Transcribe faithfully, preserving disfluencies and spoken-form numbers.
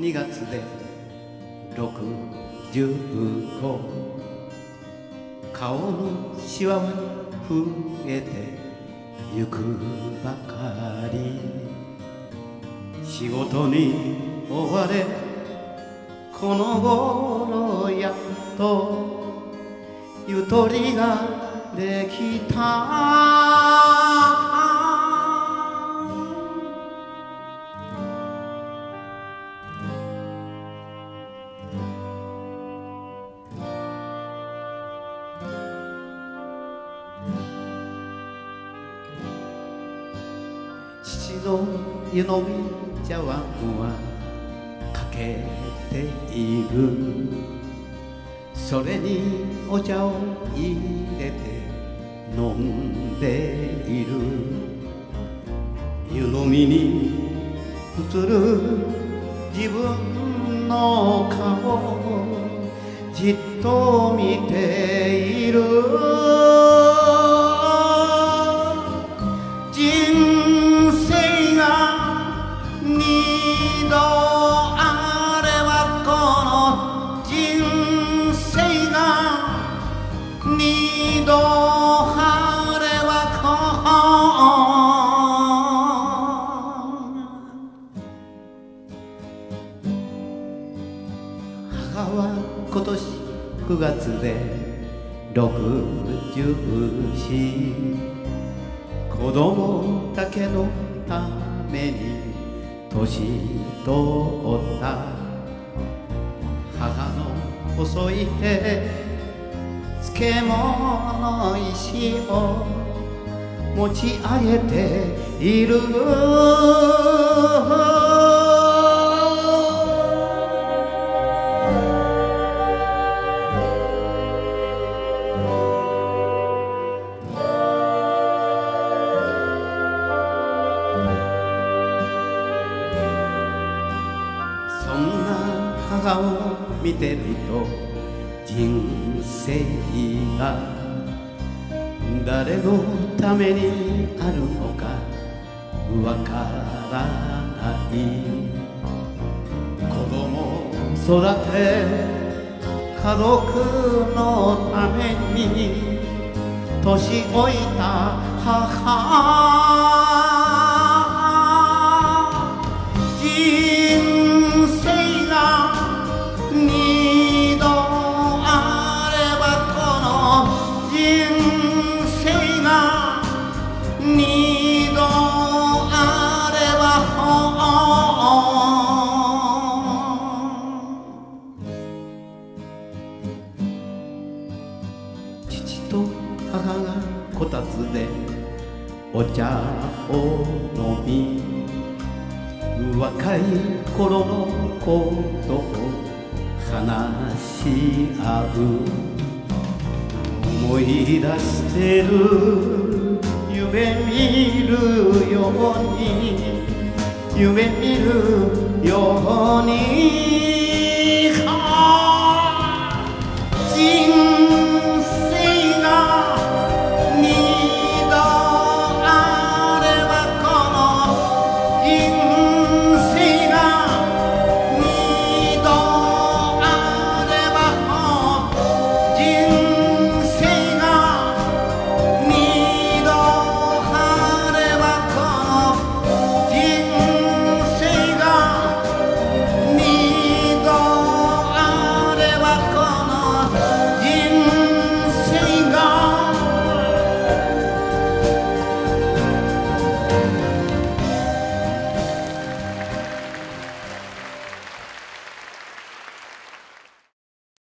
にがつでろくじゅうご、顔のシワは増えてゆくばかり、仕事に追われこの頃やっとゆとりができた。父の湯飲み茶碗はかけている、それにお茶を入れて飲んでいる。湯飲みに映る自分の顔をじっと見ている。人生が二度あれば、この人生が二度あれば、母は今年くがつでろくじゅうよん、子供だけのために年取った。母の細い手、漬物石を持ち上げている。そんな母を見てると、人生が誰のためにあるのかわからない。子供育て家族のために年老いた母、人生が二度あれば、この人生が二度あれば。父と母がこたつでお茶を飲み、若い頃のことを話し合う。思い出してる、夢見るように、夢見るように、人